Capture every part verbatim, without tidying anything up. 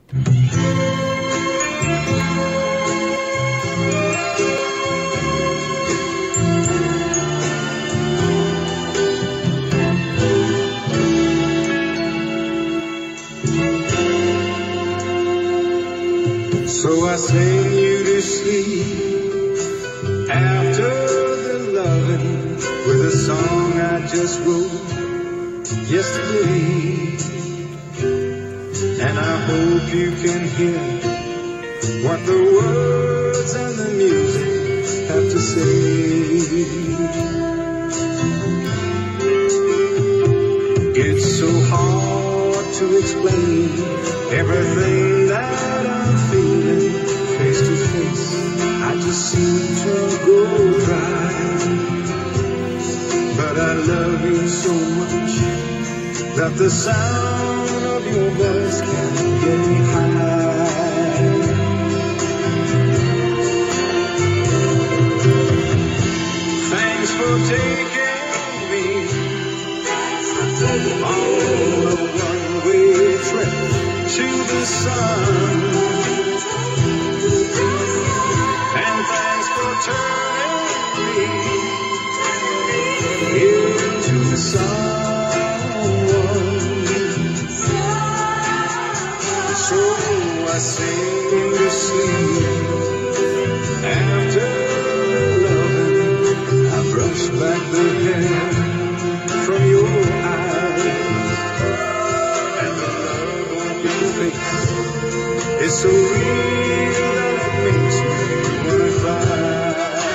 So I sing you to sleep after the loving with a song I just wrote yesterday. And I hope you can hear what the words and the music have to say. It's so hard to explain everything that I'm feeling face to face. I just seem to go dry. But I love you so much that the sound of your voice can get me high. Thanks for taking me on a one-way trip to the sun. And thanks for turning me into someone. So I sing to sleep after loving. I brush back the hair from your eyes, and the love on your face is so real that it makes me wanna cry.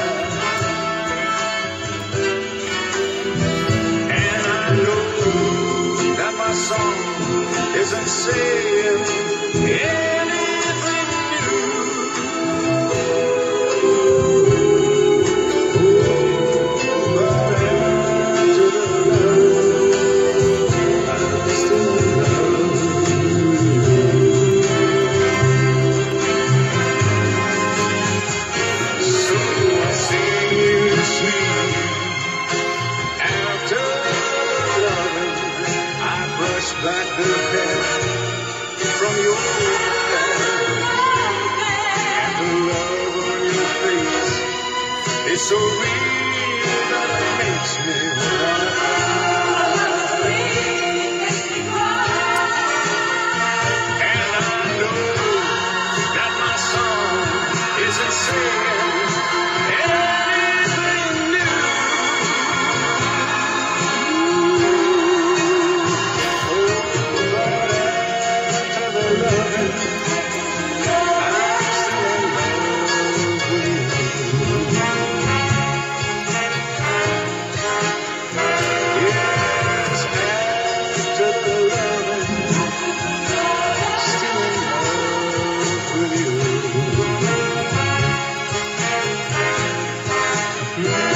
And I know that my song isn't saying anything new. But after the love, I still love you. So I sing you to sleep after loving. I brush back the hair from your eyes, and the love on your face is so real that it makes me wanna cry. And I know that my song isn't saying anything new. Oh, but after the loving, I'm still in love with you. Yes, after the loving, still in love with you.